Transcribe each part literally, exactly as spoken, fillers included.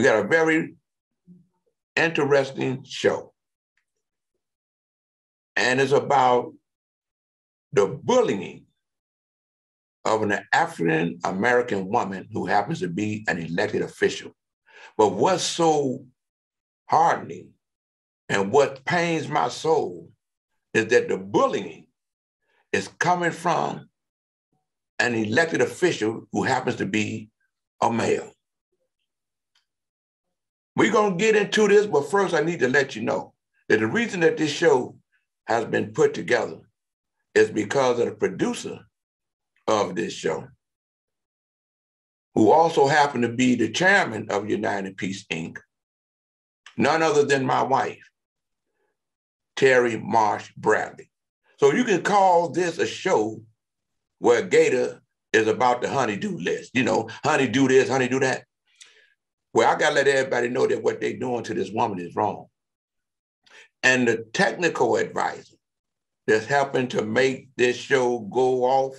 We got a very interesting show. And it's about the bullying of an African-American woman who happens to be an elected official. But what's so hardening and what pains my soul is that the bullying is coming from an elected official who happens to be a male. We're gonna get into this, but first I need to let you know that the reason that this show has been put together is because of the producer of this show, who also happened to be the chairman of United Peace, Incorporated, none other than my wife, Terry Marsh Bradley. So you can call this a show where Gator is about the honey-do list. You know, honey do this, honey do that. Well, I gotta let everybody know that what they're doing to this woman is wrong. And the technical advisor that's helping to make this show go off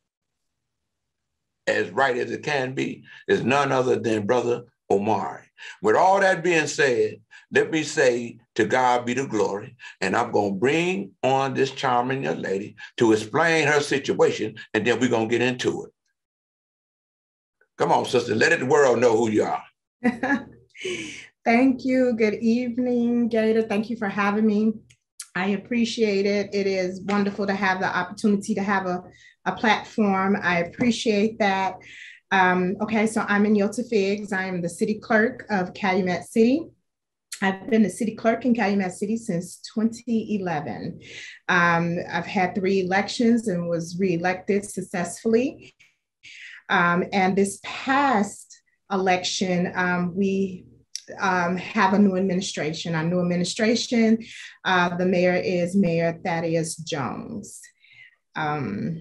as right as it can be is none other than Brother Omari. With all that being said, let me say to God be the glory, and I'm gonna bring on this charming young lady to explain her situation, and then we're gonna get into it. Come on, sister, let the world know who you are. Thank you. Good evening, Gator. Thank you for having me. I appreciate it. It is wonderful to have the opportunity to have a, a platform. I appreciate that. Um, okay, so I'm Nyota Figs. I am the city clerk of Calumet City. I've been the city clerk in Calumet City since twenty eleven. Um, I've had three elections and was reelected successfully. Um, and this past election, um, we um, have a new administration. Our new administration, uh, the mayor is Mayor Thaddeus Jones. Um,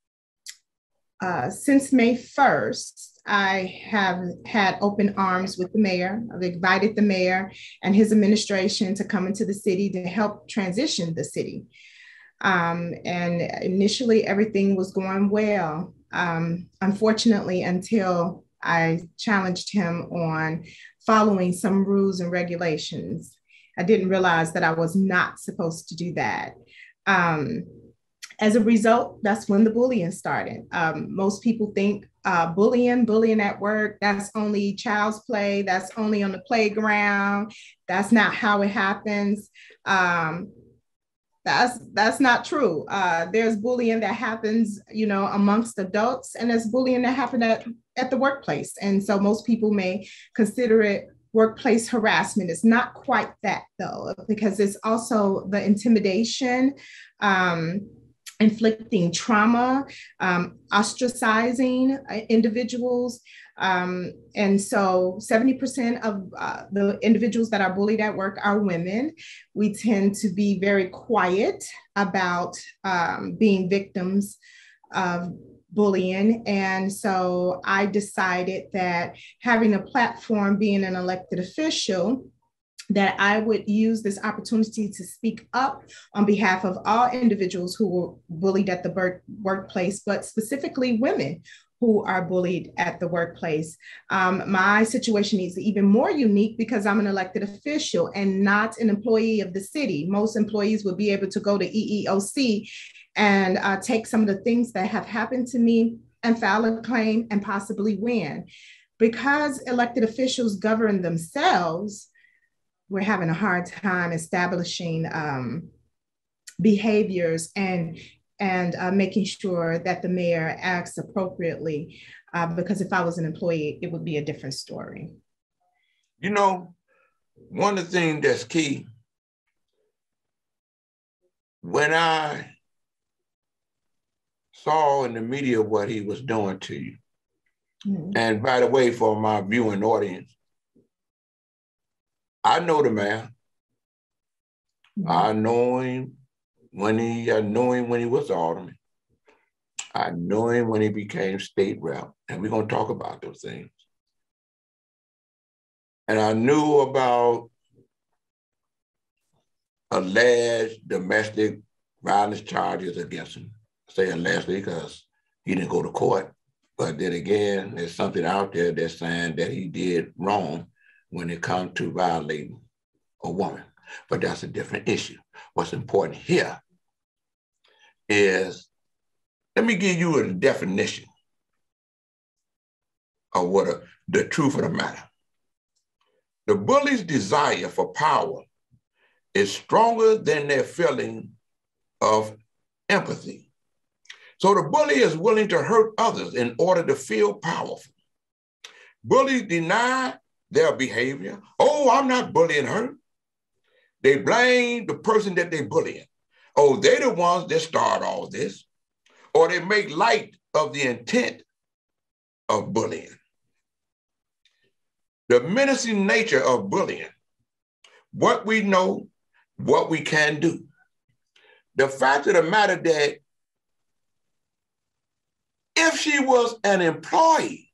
uh, since May first, I have had open arms with the mayor. I've invited the mayor and his administration to come into the city to help transition the city. Um, and initially everything was going well. Um, unfortunately, until I challenged him on following some rules and regulations. I didn't realize that I was not supposed to do that. Um, as a result, that's when the bullying started. Um, most people think uh, bullying, bullying at work, that's only child's play, that's only on the playground. That's not how it happens. Um, That's that's not true. Uh, there's bullying that happens, you know, amongst adults, and there's bullying that happens at, at the workplace. And so most people may consider it workplace harassment. It's not quite that though, because it's also the intimidation, um, inflicting trauma, um, ostracizing individuals. Um, and so seventy percent of uh, the individuals that are bullied at work are women. We tend to be very quiet about um, being victims of bullying. And so I decided that having a platform, being an elected official, that I would use this opportunity to speak up on behalf of all individuals who were bullied at the work, workplace, but specifically women who are bullied at the workplace. Um, my situation is even more unique because I'm an elected official and not an employee of the city. Most employees would be able to go to E E O C and uh, take some of the things that have happened to me and file a claim and possibly win. Because elected officials govern themselves, we're having a hard time establishing um, behaviors and and uh, making sure that the mayor acts appropriately, uh, because if I was an employee, it would be a different story. You know, one of the things that's key, when I saw in the media what he was doing to you, mm-hmm. And by the way, for my viewing audience, I know the man. Mm-hmm. I know him when he, I knew him when he was alderman. I knew him when he became state rep, and we're gonna talk about those things. And I knew about alleged domestic violence charges against him. I say allegedly because he didn't go to court, but then again, there's something out there that's saying that he did wrong when it comes to violating a woman. But that's a different issue. What's important here is, let me give you a definition of what a, the truth of the matter. The bully's desire for power is stronger than their feeling of empathy. So the bully is willing to hurt others in order to feel powerful. Bullies deny their behavior. Oh, I'm not bullying her. They blame the person that they're bullying. Oh, they're the ones that start all this. Or they make light of the intent of bullying. The menacing nature of bullying, what we know, what we can do. The fact of the matter that if she was an employee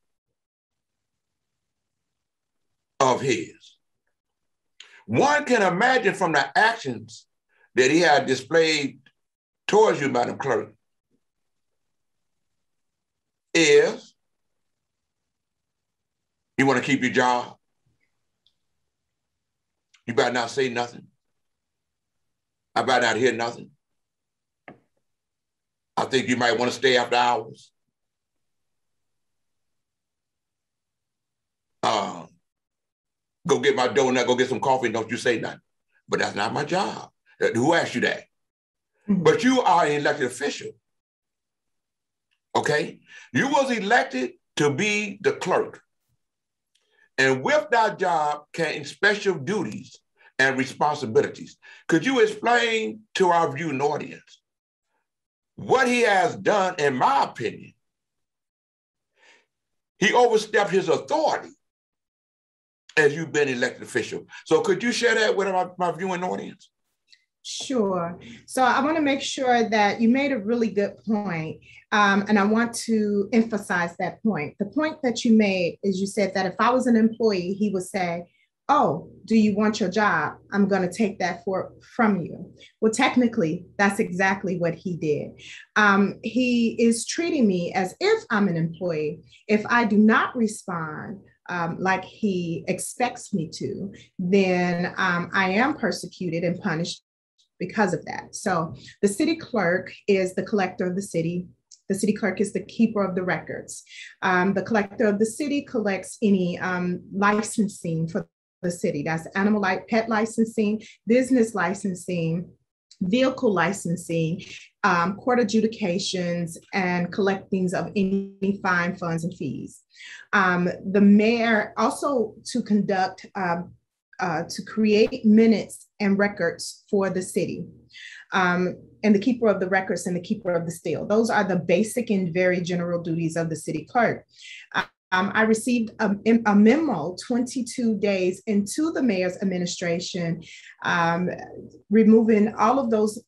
of his, one can imagine from the actions that he had displayed towards you, Madam Clerk, is you want to keep your job. You better not say nothing. I better not hear nothing. I think you might want to stay after hours. Uh, go get my donut, go get some coffee, and don't you say nothing. But that's not my job. Who asked you that? Mm-hmm. But you are an elected official. Okay? You was elected to be the clerk. And with that job came special duties and responsibilities. Could you explain to our viewing audience what he has done? In my opinion, he overstepped his authority as you've been elected official. So could you share that with my, my viewing audience? Sure. So I want to make sure that you made a really good point, um, and I want to emphasize that point. The point that you made is you said that if I was an employee, he would say, oh, do you want your job? I'm going to take that for, from you. Well, technically, that's exactly what he did. Um, he is treating me as if I'm an employee. If I do not respond Um, like he expects me to, then um, I am persecuted and punished because of that. So the city clerk is the collector of the city. The city clerk is the keeper of the records. Um, the collector of the city collects any um, licensing for the city. That's animal like pet licensing, business licensing, vehicle licensing, um, court adjudications, and collectings of any fine, funds, and fees. Um, the mayor also to conduct, uh, uh, to create minutes and records for the city, um, and the keeper of the records and the keeper of the still. Those are the basic and very general duties of the city clerk. Um, I received a, a memo twenty-two days into the mayor's administration, um, removing all of those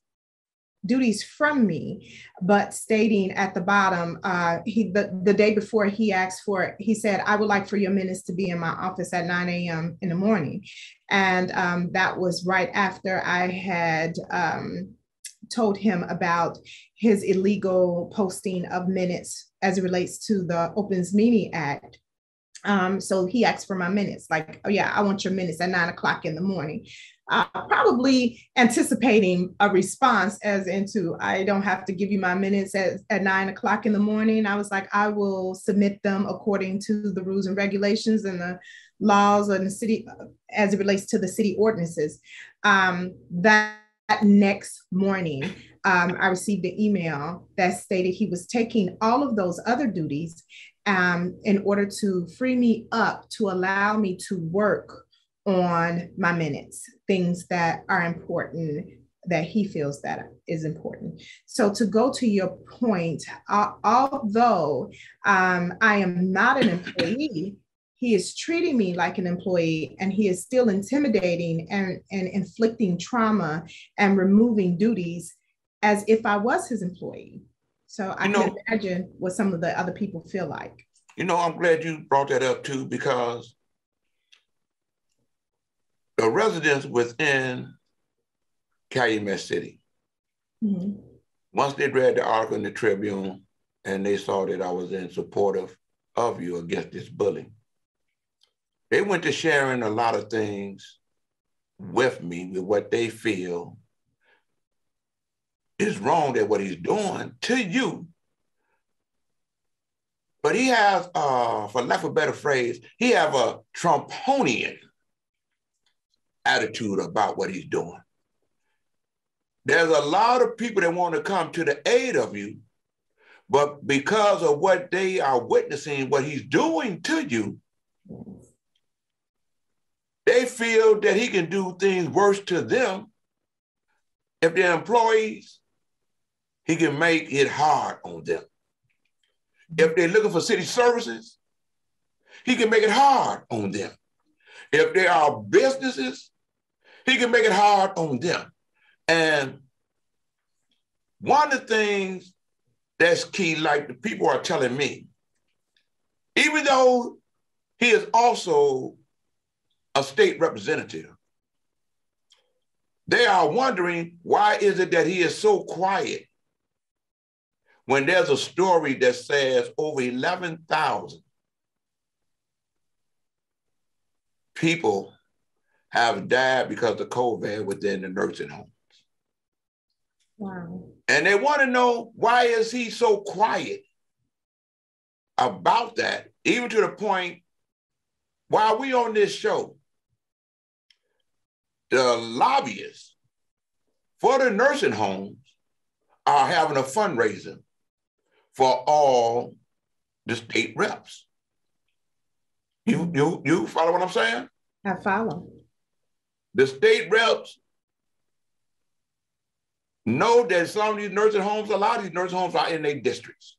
duties from me, but stating at the bottom, uh, he the, the day before he asked for it, he said, I would like for your minutes to be in my office at nine a.m. in the morning. And um, that was right after I had um, told him about his illegal posting of minutes as it relates to the Opens Meeting Act. Um, so he asked for my minutes, like, oh yeah, I want your minutes at nine o'clock in the morning. Uh, probably anticipating a response as into, I don't have to give you my minutes at, at nine o'clock in the morning. I was like, I will submit them according to the rules and regulations and the laws and the city as it relates to the city ordinances. Um, that next morning, um, I received an email that stated he was taking all of those other duties um, in order to free me up to allow me to work on my minutes, things that are important, that he feels that is important. So to go to your point, uh, although um, I am not an employee, he is treating me like an employee, and he is still intimidating and, and inflicting trauma and removing duties as if I was his employee. So I you know, can imagine what some of the other people feel like. You know, I'm glad you brought that up too, because the residents within Calumet City, mm-hmm. once they read the article in the Tribune and they saw that I was in support of, of you against this bullying, they went to sharing a lot of things with me, with what they feel is wrong that what he's doing to you. But he has, uh, for lack of a better phrase, he have a Trumponian attitude about what he's doing. There's a lot of people that want to come to the aid of you, but because of what they are witnessing, what he's doing to you, they feel that he can do things worse to them. If they're employees, he can make it hard on them. If they're looking for city services, he can make it hard on them. If they are businesses, he can make it hard on them. And one of the things that's key, like the people are telling me, even though he is also a state representative, they are wondering why is it that he is so quiet when there's a story that says over eleven thousand people have died because of COVID within the nursing homes. Wow. And they want to know, why is he so quiet about that, even to the point, while we on this show, the lobbyists for the nursing homes are having a fundraiser for all the state reps. You, you, you follow what I'm saying? I follow. The state reps know that some of these nursing homes, a lot of these nursing homes are in their districts.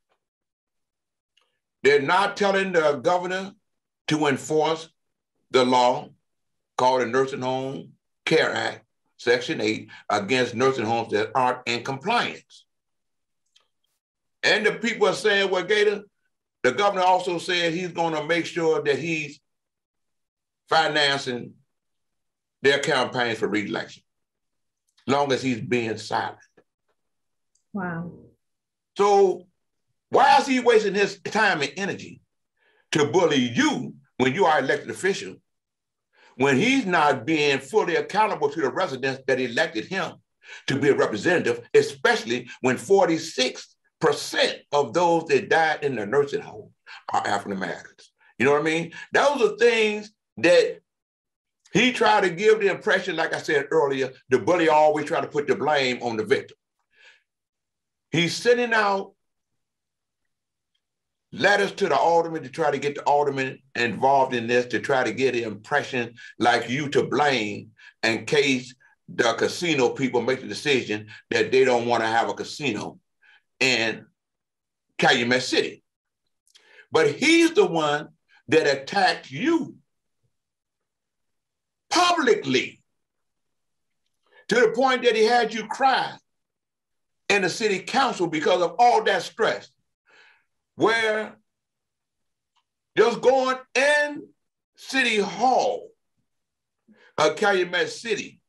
They're not telling the governor to enforce the law called the Nursing Home Care Act, Section eight, against nursing homes that aren't in compliance. And the people are saying, well, Gator, the governor also said he's going to make sure that he's financing their campaigns for re-election, long as he's being silent. Wow. So why is he wasting his time and energy to bully you when you are an elected official, when he's not being fully accountable to the residents that elected him to be a representative, especially when forty-six percent of those that died in the nursing home are African Americans? You know what I mean? Those are things that he tried to give the impression, like I said earlier, the bully always try to put the blame on the victim. He's sending out letters to the alderman to try to get the alderman involved in this, to try to get the impression like you to blame in case the casino people make the decision that they don't want to have a casino in Calumet City. But he's the one that attacked you publicly to the point that he had you cry in the city council because of all that stress, where just going in City Hall of Calumet City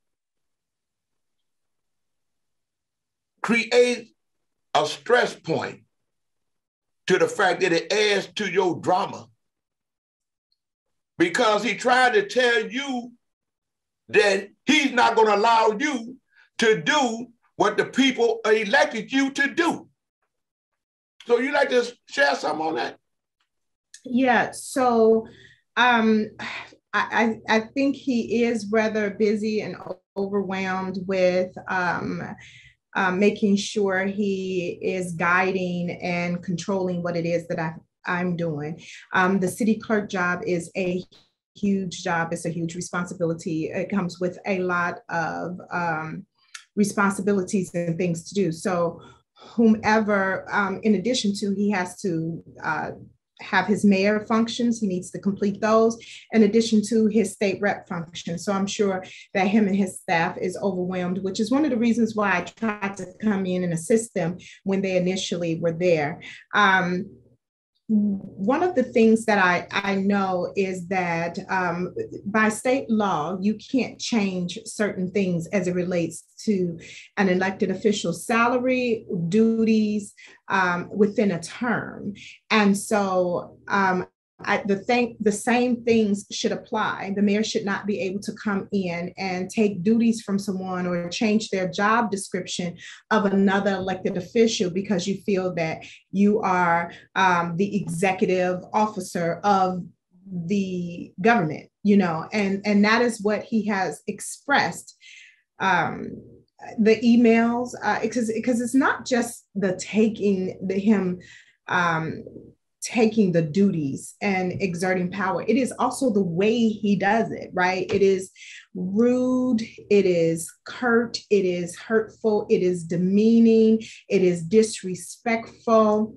creates a stress point to the fact that it adds to your drama, because he tried to tell you that he's not going to allow you to do what the people elected you to do. So you like to share something on that? Yeah, so um, I, I think he is rather busy and overwhelmed with um, uh, making sure he is guiding and controlling what it is that I, I'm doing. Um, the city clerk job is a huge job. It's a huge responsibility. It comes with a lot of um, responsibilities and things to do. So whomever, um, in addition to, he has to uh, have his mayor functions, he needs to complete those, in addition to his state rep function. So I'm sure that him and his staff is overwhelmed, which is one of the reasons why I tried to come in and assist them when they initially were there. Um, One of the things that I, I know is that um, by state law, you can't change certain things as it relates to an elected official's salary, duties um, within a term. And so um, I, the thing, the same things should apply. The mayor should not be able to come in and take duties from someone or change their job description of another elected official because you feel that you are um, the executive officer of the government, you know, and, and that is what he has expressed. Um, the emails, uh, because, because it's not just the taking the him, um, taking the duties and exerting power. It is also the way he does it, right? It is rude, it is curt, it is hurtful, it is demeaning, it is disrespectful.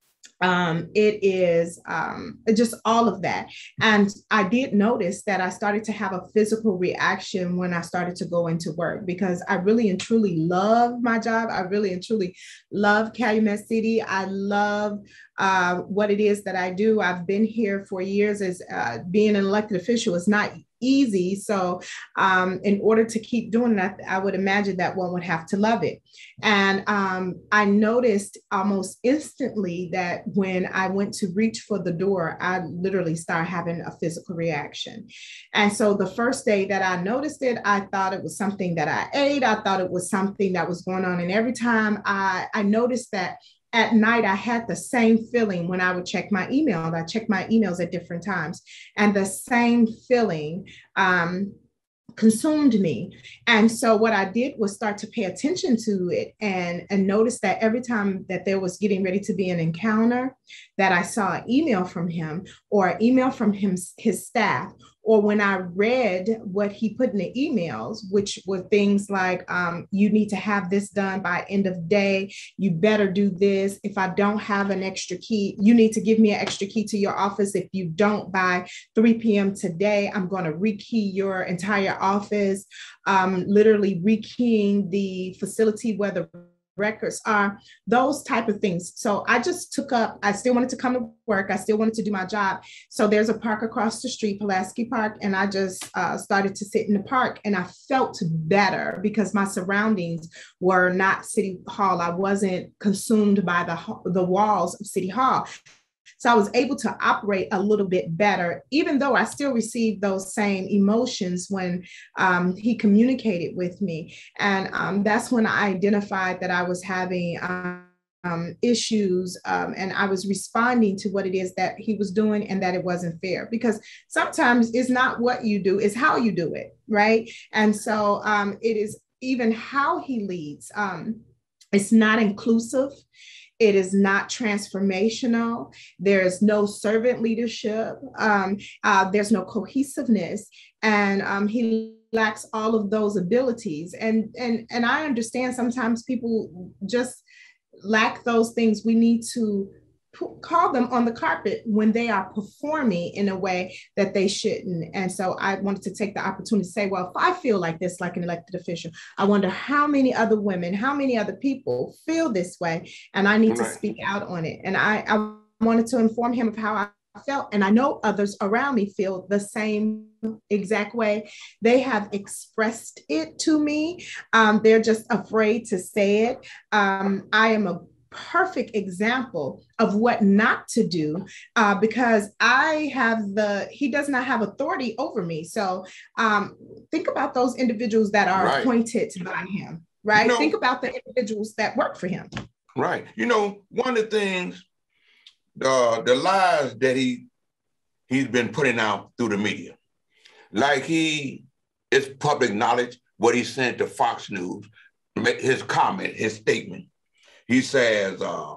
Um, it is um, just all of that. And I did notice that I started to have a physical reaction when I started to go into work because I really and truly love my job. I really and truly love Calumet City. I love uh, what it is that I do. I've been here for years as uh, being an elected official is not easy. So um, in order to keep doing that, I would imagine that one would have to love it. And um, I noticed almost instantly that when I went to reach for the door, I literally started having a physical reaction. And so the first day that I noticed it, I thought it was something that I ate. I thought it was something that was going on. And every time I, I noticed that at night, I had the same feeling when I would check my emails. I checked my emails at different times, and the same feeling um, consumed me. And so what I did was start to pay attention to it and, and notice that every time that there was getting ready to be an encounter, that I saw an email from him or an email from him, his staff, or when I read what he put in the emails, which were things like, um, you need to have this done by end of day. You better do this. If I don't have an extra key, you need to give me an extra key to your office. If you don't by three p.m. today, I'm going to rekey your entire office, um, literally rekeying the facility where the records are, those type of things. So I just took up, I still wanted to come to work. I still wanted to do my job. So there's a park across the street, Pulaski Park. And I just uh, started to sit in the park and I felt better because my surroundings were not City Hall. I wasn't consumed by the, the walls of City Hall. So I was able to operate a little bit better, even though I still received those same emotions when um, he communicated with me. And um, that's when I identified that I was having um, um, issues um, and I was responding to what it is that he was doing and that it wasn't fair. Because sometimes it's not what you do, it's how you do it, right? And so um, it is even how he leads. Um, it's not inclusive. It is not transformational. There is no servant leadership. Um, uh, there's no cohesiveness. And um, he lacks all of those abilities. And, and, and I understand sometimes people just lack those things. We need to call them on the carpet when they are performing in a way that they shouldn't. And so I wanted to take the opportunity to say, well, if I feel like this, like an elected official, I wonder how many other women, how many other people feel this way, and I need right. to speak out on it. And I, I wanted to inform him of how I felt. And I know others around me feel the same exact way. They have expressed it to me. Um, they're just afraid to say it. Um, I am a perfect example of what not to do uh, because I have the, he does not have authority over me. So um, think about those individuals that are right. appointed by him, right? You know, think about the individuals that work for him. Right. You know, one of the things, the, the lies that he, he's been putting out through the media, like he, it's public knowledge, what he sent to Fox News, his comment, his statement. He says uh,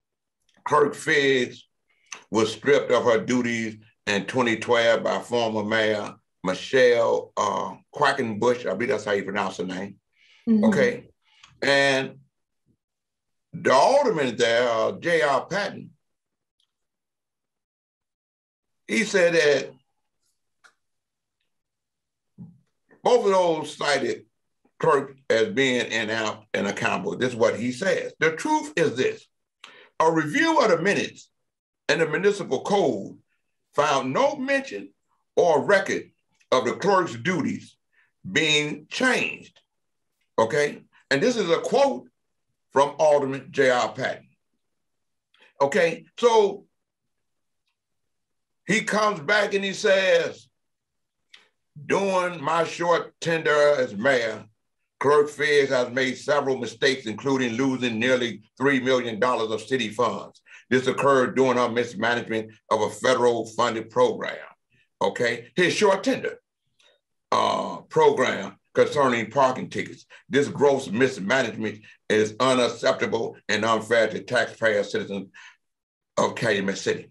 Kirk Figs was stripped of her duties in twenty twelve by former Mayor Michelle uh, Quackenbush. I believe that's how you pronounce her name. Mm-hmm. Okay. And the alderman there, uh, J R Patton, he said that both of those cited Kirk as being inept and accountable. This is what he says. The truth is this: a review of the minutes and the municipal code found no mention or record of the clerk's duties being changed. Okay? And this is a quote from Alderman J R Patton. Okay? So he comes back and he says, during my short tenure as mayor, Clerk Figgs has made several mistakes, including losing nearly three million dollars of city funds. This occurred during our mismanagement of a federal funded program, okay? His short tender uh, program concerning parking tickets. This gross mismanagement is unacceptable and unfair to taxpayer citizens of Calumet City.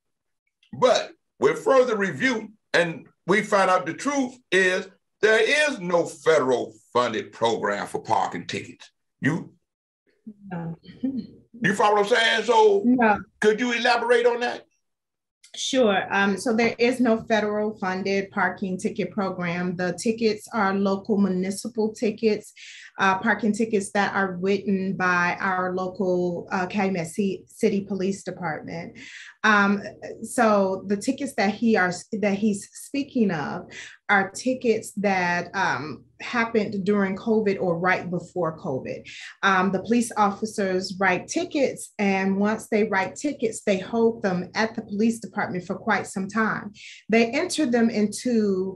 But with further review, and we find out the truth is there is no federal funded program for parking tickets. You, No. you follow what I'm saying? So No. Could you elaborate on that? Sure. Um, so there is no federal funded parking ticket program. The tickets are local municipal tickets, uh, parking tickets that are written by our local uh, Calumet City Police Department. Um, so the tickets that he are that he's speaking of are tickets that um, happened during COVID or right before COVID. Um, the police officers write tickets, and once they write tickets, they hold them at the police department for quite some time. They enter them into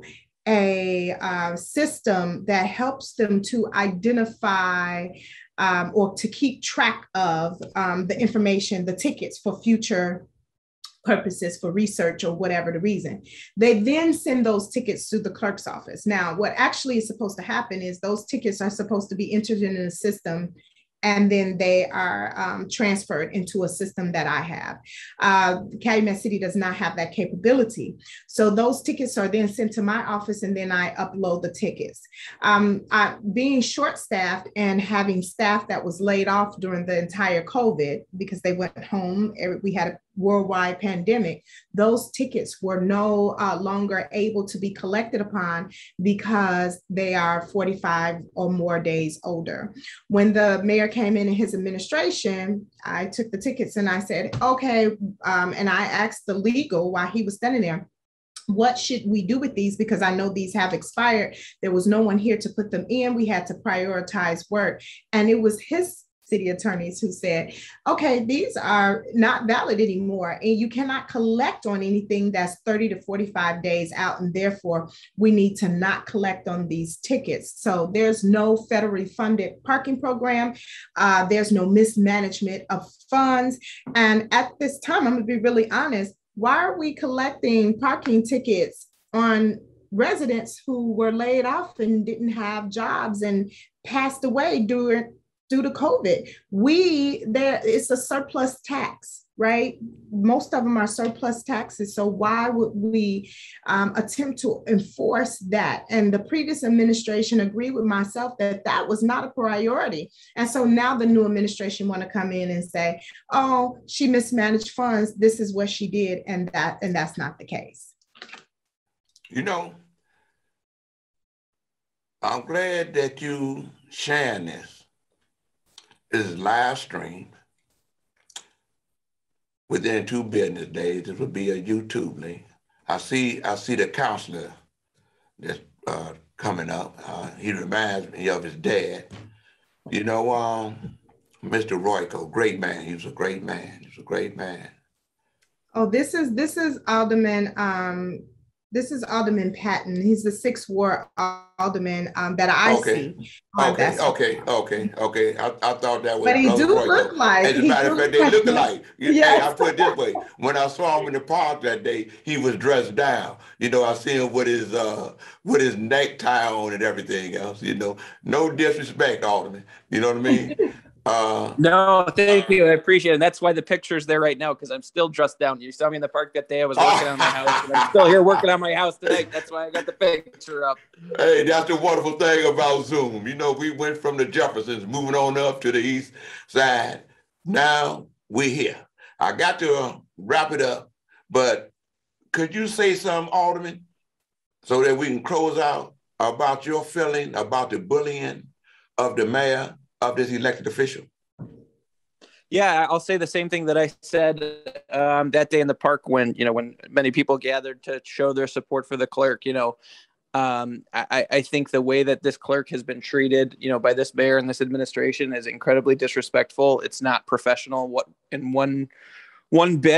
a uh, system that helps them to identify um, or to keep track of um, the information, the tickets for future purposes, for research or whatever the reason. They then send those tickets to the clerk's office. Now, what actually is supposed to happen is those tickets are supposed to be entered in a system, and then they are um, transferred into a system that I have. Uh, Calumet City does not have that capability. So those tickets are then sent to my office, and then I upload the tickets. Um, I, being short-staffed and having staff that was laid off during the entire COVID because they went home, we had a worldwide pandemic, those tickets were no uh, longer able to be collected upon because they are forty-five or more days older. When the mayor came in in his administration, I took the tickets and I said, okay, um, and I asked the legal while he was standing there, what should we do with these? Because I know these have expired. There was no one here to put them in. We had to prioritize work. And it was his city attorneys who said, okay, these are not valid anymore, and you cannot collect on anything that's thirty to forty-five days out, and therefore we need to not collect on these tickets. So there's no federally funded parking program. Uh, there's no mismanagement of funds. And at this time, I'm gonna be really honest, why are we collecting parking tickets on residents who were laid off and didn't have jobs and passed away during due to COVID? We, there, it's a surplus tax, right? Most of them are surplus taxes. So why would we um, attempt to enforce that? And the previous administration agreed with myself that that was not a priority. And so now the new administration want to come in and say, oh, she mismanaged funds. This is what she did. And that, and that's not the case. You know, I'm glad that you sharing this. This is live stream. Within two business days, it will be a YouTube link. I see, I see the counselor that's uh, coming up. Uh, he reminds me of his dad. You know, um, Mister Royko, great man. He was a great man. He was a great man. Oh, this is this is Alderman. Um, This is Alderman Patton. He's the sixth ward alderman um, that I okay. see. Okay, okay, okay, okay. I, I thought that was. But he do Royko. look like. As a matter of fact, they look alike. Yes. Hey, I put it this way: when I saw him in the park that day, he was dressed down. You know, I see him with his uh, with his necktie on and everything else. You know, no disrespect, Alderman. You know what I mean? Uh, no, thank you. I appreciate it. And that's why the picture's there right now, because I'm still dressed down. You saw me in the park that day. I was working on my house. And I'm still here working on my house tonight. That's why I got the picture up. Hey, that's the wonderful thing about Zoom. You know, we went from the Jeffersons, moving on up to the east side. Now we're here. I got to uh, wrap it up, but could you say something, Alderman, so that we can close out about your feeling about the bullying of the mayor of this elected official? Yeah, I'll say the same thing that I said um, that day in the park when, you know, when many people gathered to show their support for the clerk. You know, um, I, I think the way that this clerk has been treated, you know, by this mayor and this administration is incredibly disrespectful. It's not professional what in one, one bit.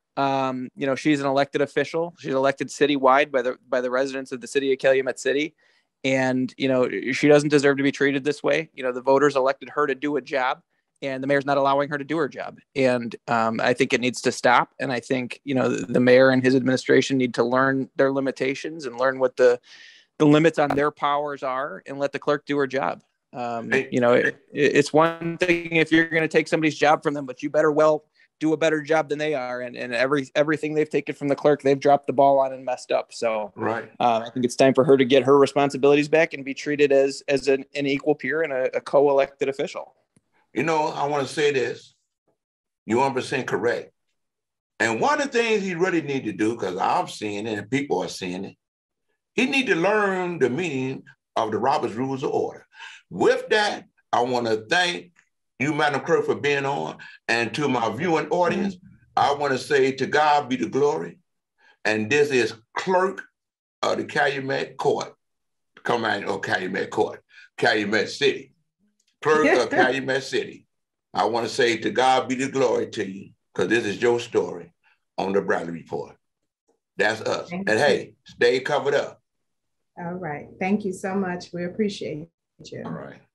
Um, you know, she's an elected official. She's elected citywide by the by the residents of the city of Calumet City. And, you know, she doesn't deserve to be treated this way. You know, the voters elected her to do a job, and the mayor's not allowing her to do her job. And um, I think it needs to stop. And I think, you know, the, the mayor and his administration need to learn their limitations and learn what the, the limits on their powers are, and let the clerk do her job. Um, Hey, you know, it, it's one thing if you're going to take somebody's job from them, but you better well do a better job than they are. And, and every everything they've taken from the clerk, they've dropped the ball on and messed up. So right. um, I think it's time for her to get her responsibilities back and be treated as as an, an equal peer and a, a co-elected official. You know, I want to say this. You're one hundred percent correct. And one of the things he really need to do, because I'm seeing it and people are seeing it, he need to learn the meaning of the Robert's Rules of Order. With that, I want to thank you, Madam Clerk, for being on. And to my viewing audience, I want to say to God be the glory. And this is Clerk of the Calumet Court, Command of Calumet Court, Calumet City. Clerk of Calumet City. I want to say to God be the glory to you, because this is your story on the Bradley Report. That's us. Thank and you. Hey, stay covered up. All right. Thank you so much. We appreciate you. All right.